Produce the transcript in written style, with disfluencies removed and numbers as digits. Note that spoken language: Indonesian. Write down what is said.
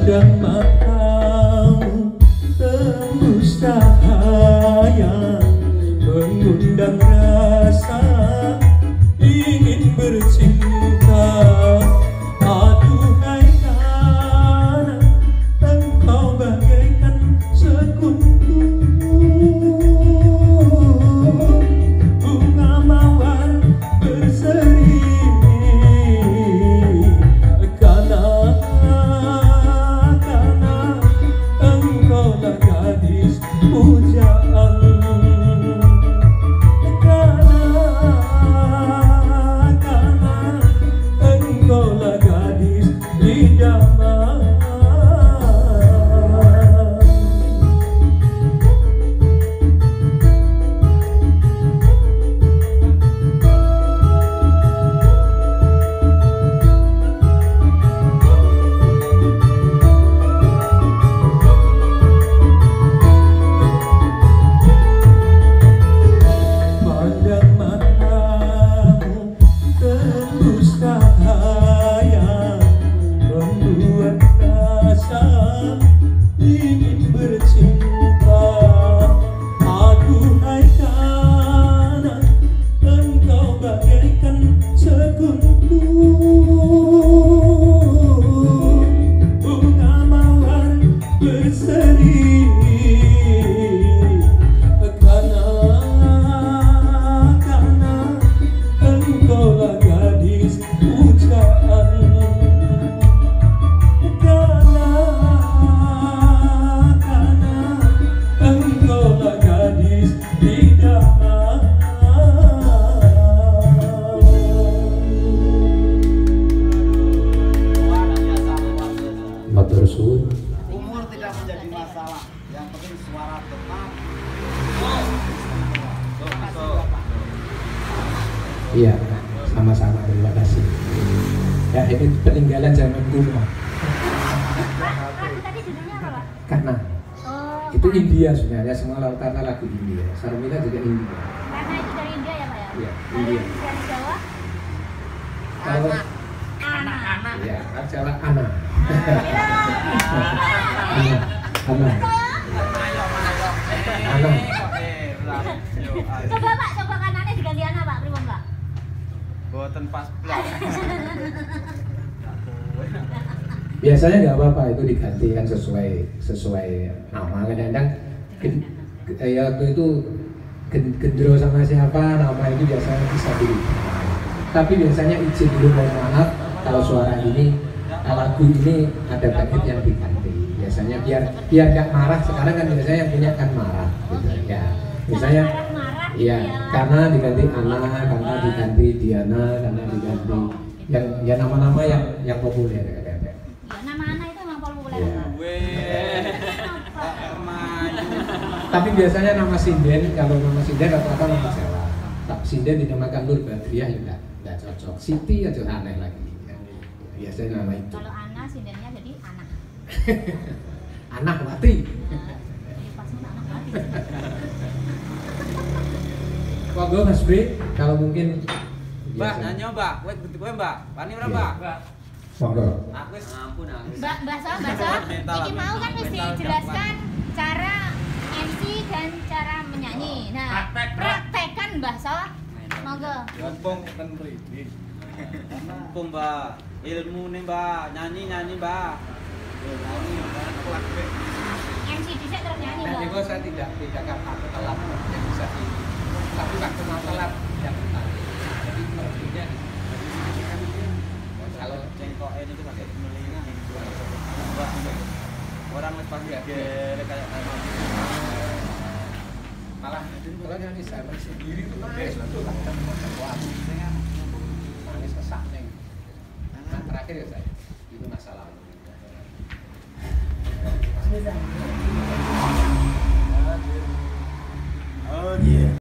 Pandang matamu tembus cahaya, mengundang rasa ingin bercinta. Aduhai karena engkau bagaikan sekutu bunga mawar berseri. Ingin bercinta, aduhai karena engkau bagaikan sekutu bunga mawar berseri. Karena engkaulah gadis pujaan. Umur tidak menjadi masalah, yang penting suara tetap. Iya, sama-sama, terima kasih. Ya, ini peninggalan zaman kuno. Tadi judulnya apa, Pak? Karena itu India sebenarnya, semua karena lagu India. Sarmila juga India. Karena itu dari India ya, Pak ya? Iya, Kalau India. yang dari Jawa? Kalau Anak. ya, Jawa Ana. Ana. Coba Pak, coba kanannya diganti Ana Pak, prima Pak. Boten pas blok. Biasanya nggak apa-apa, itu diganti kan sesuai nama. Kadang-kadang ya waktu itu gendro sama siapa nama itu biasanya bisa dirubah. Tapi biasanya izin dulu, mohon maaf kalau suara ini, lagu ini ada bagian yang diganti. Biasanya biar nggak marah. Sekarang kan biasanya yang punya kan marah, gitu ya. Misalnya, iya, karena diganti Ana, karena diganti Diana, karena diganti yang nama-nama yang populer. Ya, nama Ana itu memang populer. Ya. Tapi Tapi biasanya nama sinden, kalau nama sinden rata-rata nama Jawa. Sinden dinamakan Nur Badriah ya nggak cocok. Siti aja aneh lagi. Ya. Biasanya nama itu. kalau Ana sindennya jadi anak. Anak mati. Pasnya anak mati. Monggo Mas Bri, kalau mungkin. Mbak, biasa. nanya Mbak, kowe Mbak, pani berapa? Monggo. Aku wis ampun aku. Mbak So, iki mau kan mesti jelaskan cara MC dan cara menyanyi. Nah, praktekkan Mbak So. Monggo. Mumpung ten mriki. Mumpung Mbak, ilmu nih Mbak, nyanyi Mbak. Nyanyi aku lagi. MC dhisik terus nyanyi, Nah, Mbak. itu saya tidak aku telat yang bisa ini. Tapi waktu mau telat yang telat. Jadi maksudnya Kalau cengkok ini tuh pakai melingkar. Mbak, orang wis pasti gere kayak malah kalau nyanyi saya sendiri tuh nangis betul lah. Nangis sesak nih. Nah, terakhir ya saya itu masalah. Oh iya.